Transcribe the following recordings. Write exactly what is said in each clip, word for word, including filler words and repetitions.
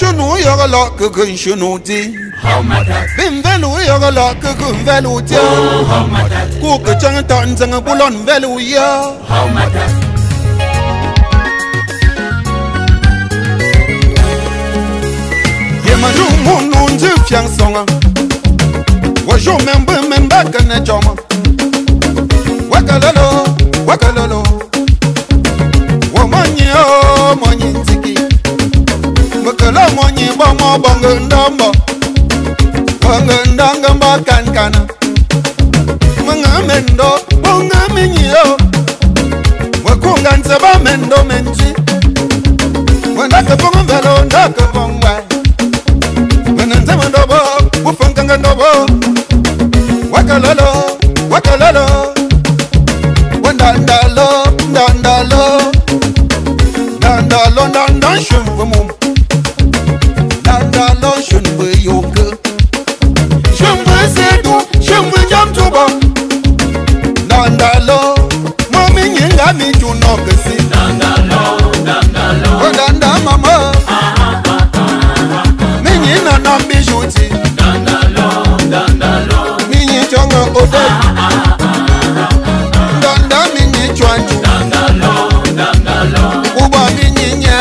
shunu yoga lo kukun shunu ti. How matter? Bim velu yoga lo kukun velu ti. Oh, how matter? Kuku chang tan zang bulon velu yo. How matter? Yemanu munu nzi fiang songa. Wajo membe membe kene choma. Wakalolo, wakalolo. Womanyi o manyi nziki. Wakala manyi bongo bongo ndambo. Bongo ndanga mba kankana. Mga mendo, bonga minyi o. Wakunga nzaba mendo menji. Wandaka bongo velo, ndaka bongo wai. Wananzama ndobo, ufunkanga ndobo. Wakalolo, wakalolo. Wandandalo, dandalo. Dandalo, dandan shumbu mum. Dandalo, shumbu yoke. Shumbu sedu, shumbu jam tuba. Dandalo, mami nyinga mi junokesi. Dandalo, dandalo. Wandanda mama. Minyi na bijuti. Dandalo, dandalo. Minyi chonga ode. Danda minyi chwanju. Dandalo, dandalo. Uba minyi nya.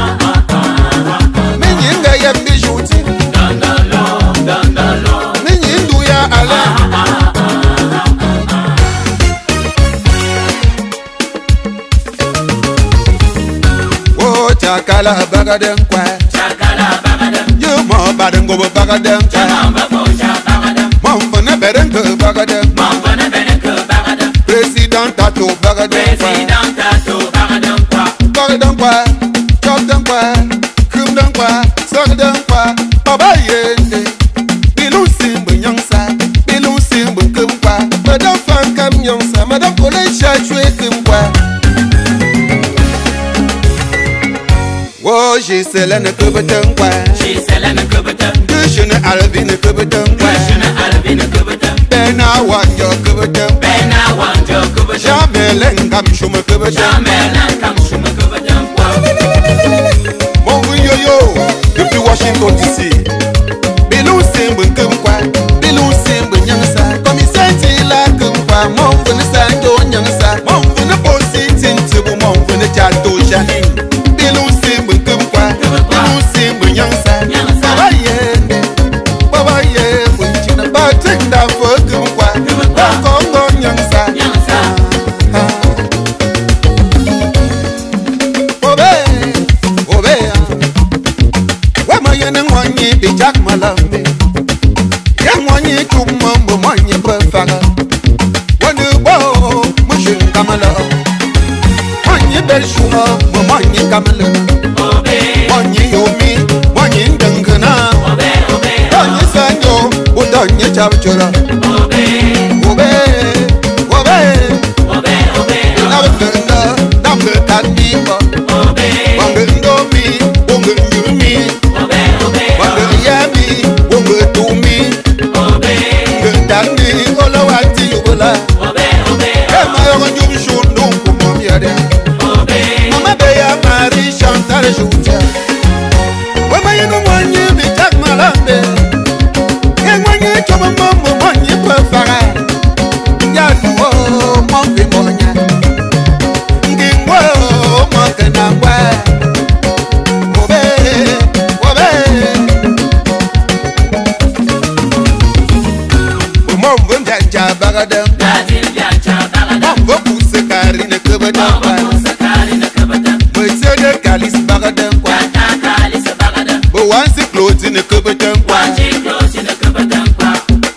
Minyi nga ya bijuti. Dandalo, dandalo. Minyi ndu ya ala. Oh chakala bagaden kwa. Chakala bagadam. You mo baden go bagaden kwa. Chamamba bocha bagadam. Mambana beden go bagaden. Mambana beneke bagadam. President tato bagaden kwa. President tato bagadam kwa. Bagaden kwa. Chop den kwa. Kum den kwa. Sag den kwa. Baba yende. Bilu simbu nyangsa. Bilu simbu kum kwa. Madam fan kam nyangsa. Madam kole chachwe kum kwa. Wo jiselene kubeten kwa. She selling a kubatam. Kushene alvine kubeten kwa. Kushina alvina kubatam. Bena wanjo kubeten. Bena wanjo kubatam. Jamelen kam shume kubeten. Jamela kam shuma kubatam kwa. Mon yo yo. Depuis Washington D C. Bilu simbu kum kwa. Bilu simbu nyangsa. Komisenti la kum kwa. Mon vene sanjo nyangsa. Mon vene posi tintibu. Mon vene chato janin. Bilu simbu kum kwa. Bilu simbu nyangsa. Baba yende. Baba ye. Bunchina batinda fo kum kwa. Kongo nyangsa. Nyangsa. Obe. Obe. Wema yene mwanyi bijak malambe. Ye mwanyi chumambo mwanyi befaga. Wanu bo mushin kamala. Mwanyi belshuma mwanyi kamala. Obe. Mwanyi yomi mwanyi ndengana. Obe. Obe. Mwanyi sanyo udonye chabchura. Obe. Obe. Obe. Obe. Obe. Nabenda nambe kandiba. Obe. Wange ndomi wange nyumi. Obe. Obe. Wange yami wange tumi. Obe. Ndani olawati yubula. Obe. Obe. Ema yoga nyum shundu kumomiade. Obe. Mama beya Marie Chantal Joutia. Wema yenu mwanyi bijak malambe. Ye mwanyi chobo mambo mwanyi pefara. Yanu o mwangi monya. Ngingwa o mwakena ngwa. Obe, obe. Mwambo njanja bagadam. Lazim biancha bagadam. Mwambo kuse karine kubadam. Mama kusakari na kubatam. Mwesede kalis bagadam kwa. Tata kalisa bagadam. Wansi clothes in a kubadam kwa. Wanji close na kubatam kwa.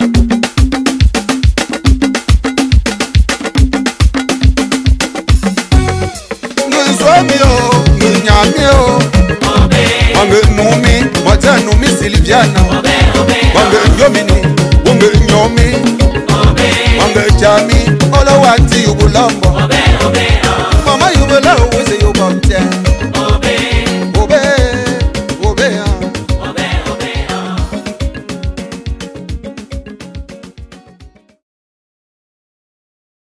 Nzwami o, nyami o. Obe. Wange numi, wata numi Silviana. Obe. Obe. Wange nyomini, wange nyomi. Obe. Wange jami, olo wanti yubulambo. Obe. Obe. Mama yubula